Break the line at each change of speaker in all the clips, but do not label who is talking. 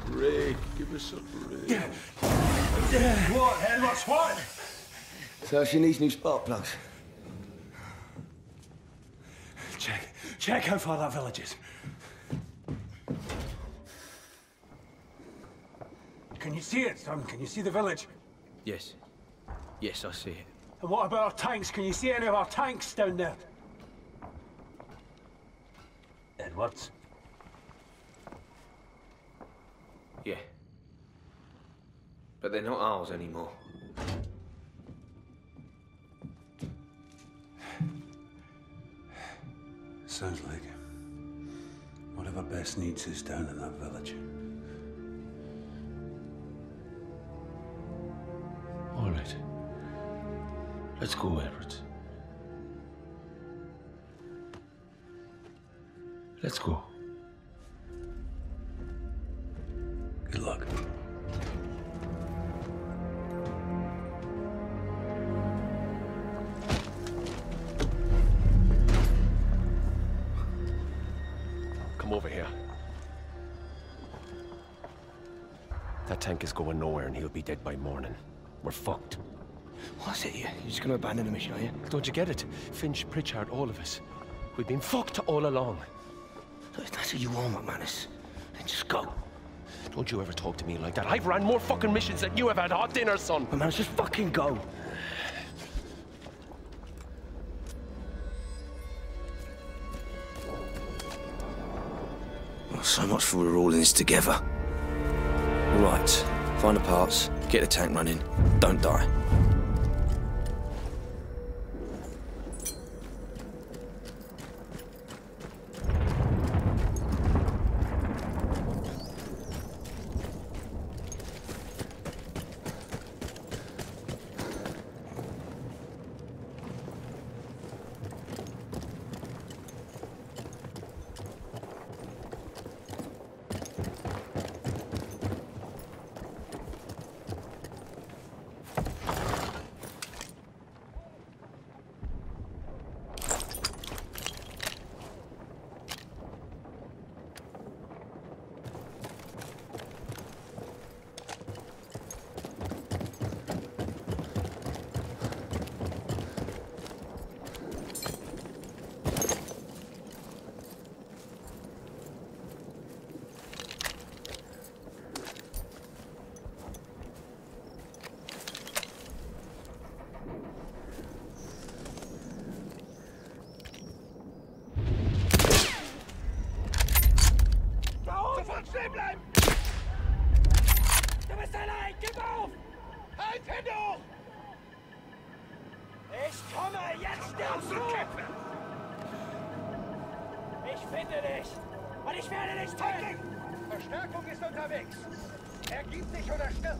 break. Give us a break.
What, Hen? What's what?
So she needs new spark plugs.
Check how far that village is. Can you see it, son? Can you see the village?
Yes. Yes, I see it.
And what about our tanks? Can you see any of our tanks down there? Edwards?
Yeah. But they're not ours anymore.
Sounds like whatever Bess needs is down in that village.
All right. Let's go, Edward. Let's go.
Good luck.
Come over here. That tank is going nowhere and he'll be dead by morning. We're fucked.
What's it here? You're just gonna abandon the mission, are you?
Don't you get it? Finch, Pritchard, all of us. We've been fucked all along.
Look, if that's what you want, McManus, then just go.
Don't you ever talk to me like that. I've ran more fucking missions than you have had hot dinner, son.
McManus, just fucking go. Well, so much for we're all in this together. Right, find the parts, get the tank running, don't die.
Stehen bleiben! Du bist allein! Gib auf! Halt hin hoch! Ich komme! Jetzt stirbst du! Ich finde dich! Und ich werde dich töten! Verstärkung ist unterwegs! Ergib dich oder stirb!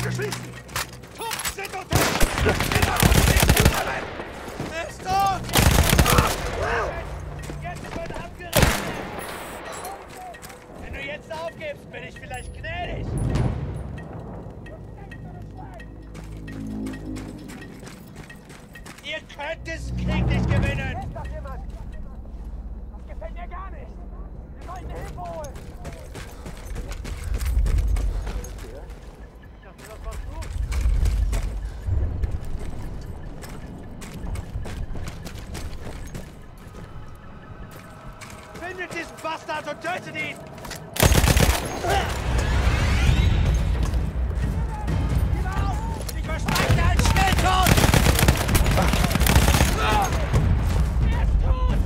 Abgeschlossen! Truppen sind unterwegs! Er ist tot! Jetzt wird abgerissen! Wenn du jetzt aufgibst, bin ich vielleicht gnädig! Ihr könnt das Krieg nicht gewinnen! Ist doch jemand! Das gefällt mir gar nicht! Wir wollen Hilfe holen! Ich dachte, das warst du! Findet diesen Bastard und tötet ihn! Gib auf! Ich verspreche dir einen Schnelltod! Er ist tot!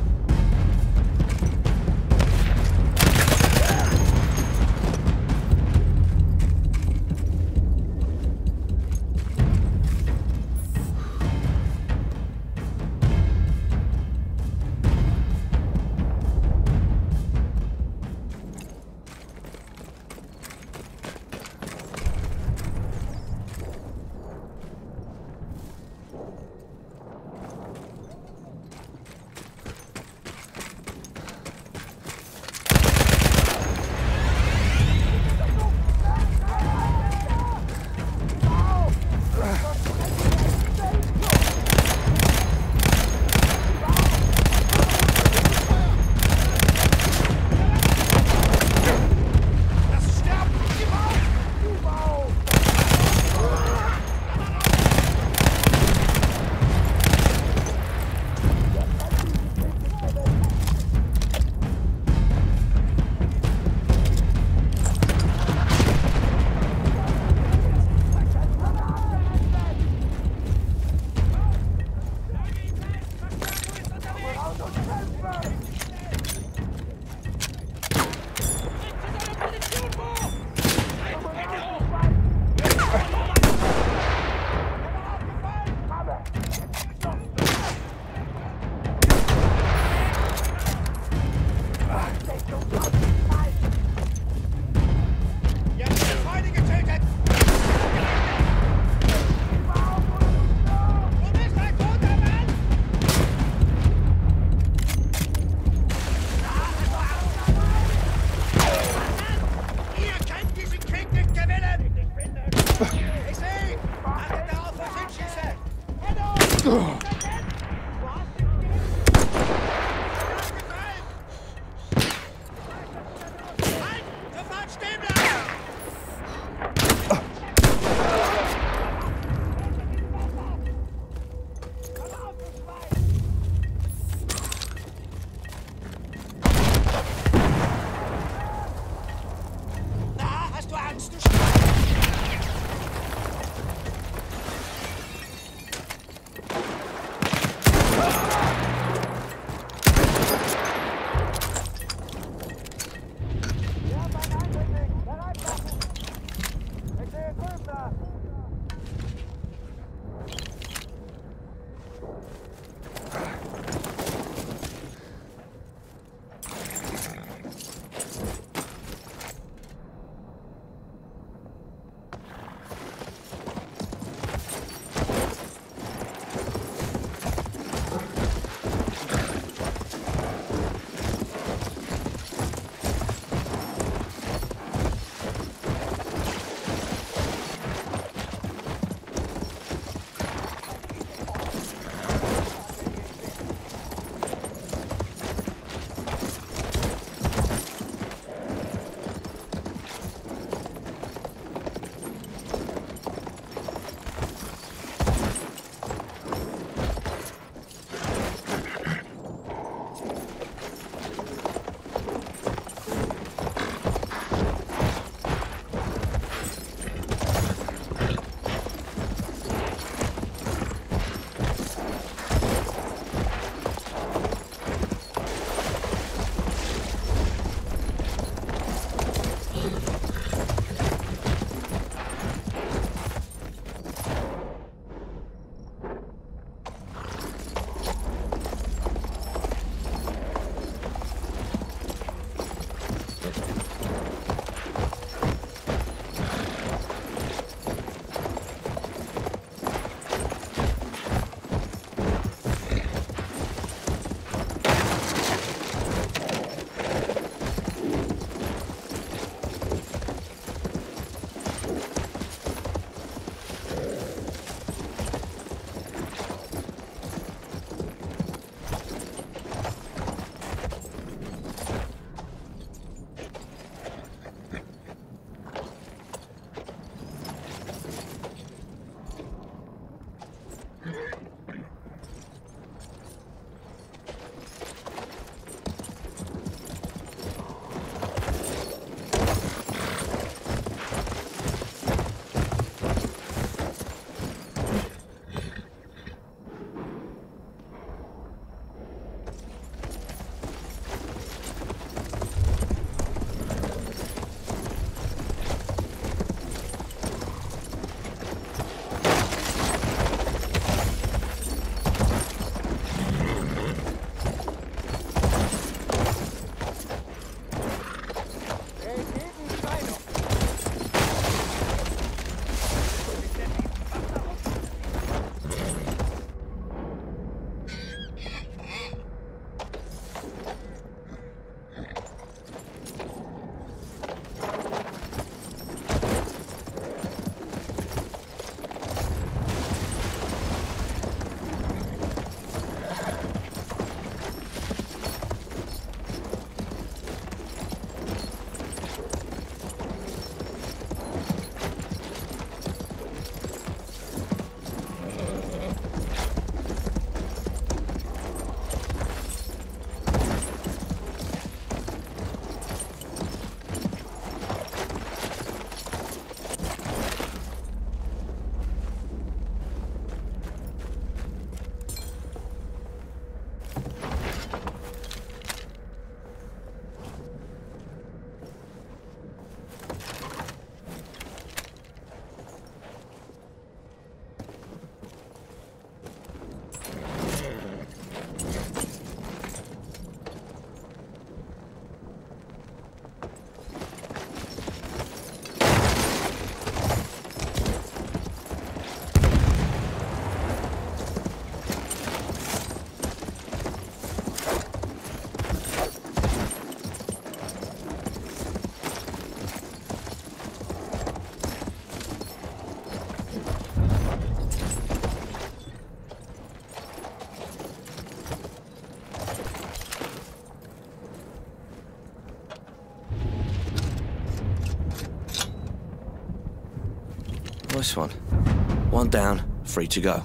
Nice one. One down, 3 to go.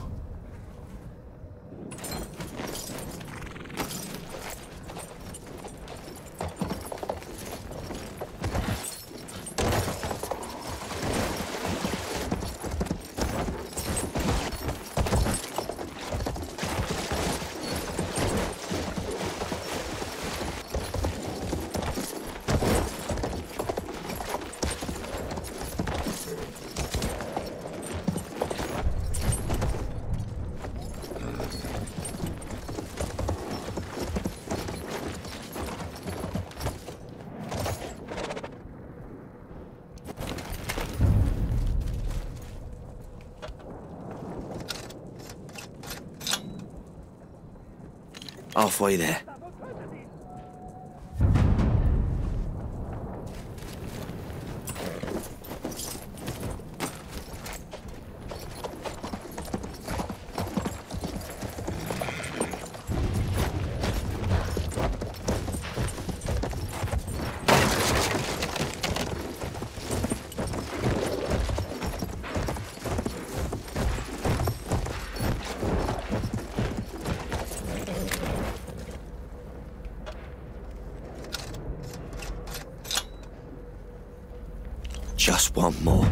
Halfway there. Just one more.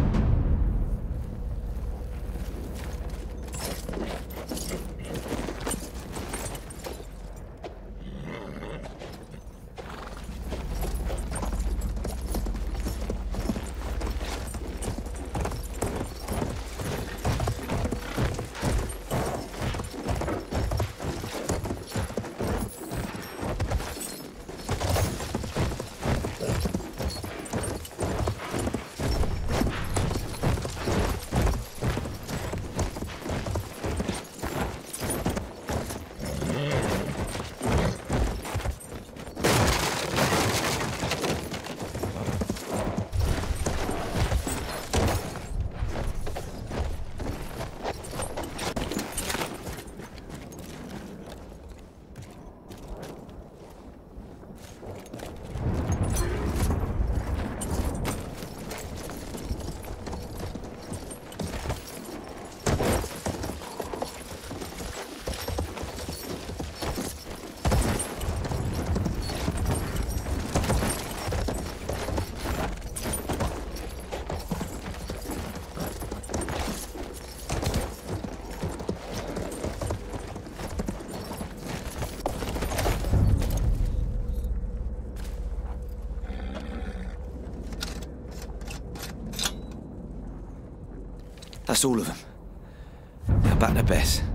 That's all of them. Now back to Bess.